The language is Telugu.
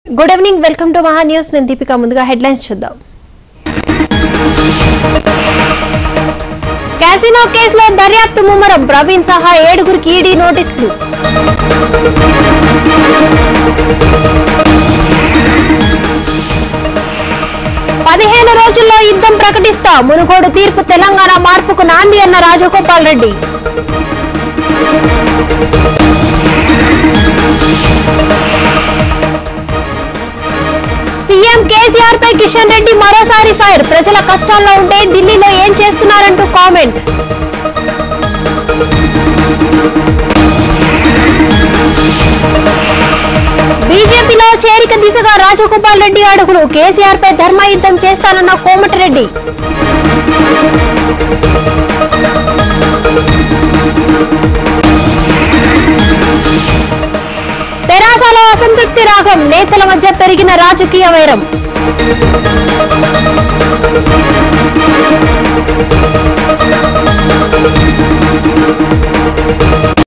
Good evening, welcome to Maha news. నేను దీపిక. ముందుగా హెడ్లైన్స్ చూద్దాం. క్యాసినో కేసులో దర్యాప్తు ముమ్మరం. ప్రవీణ్ సహా 7గురికి ఈడీ నోటీసులు. పదిహేను రోజుల్లో యుద్ధం ప్రకటిస్తా. మునుగోడు తీర్పు తెలంగాణ మార్పుకు నాంది అన్న రాజగోపాల్ రెడ్డి. సీఎం కేసీఆర్ పై కిషన్ రెడ్డి మరోసారి ఫైర్. ప్రజల కష్టాల్లో ఉంటే ఢిల్లీలో ఏం చేస్తున్నారంటూ కామెంట్. బీజేపీలో చేరిక దిశగా రాజగోపాల్ రెడ్డి అడుగులు. కేసీఆర్ పై ధర్మయుద్ధం చేస్తానన్న కోమటిరెడ్డి. తెరాసలో అసంతృప్తి రాగం. నేతల మధ్య పెరిగిన రాజకీయ వైరం.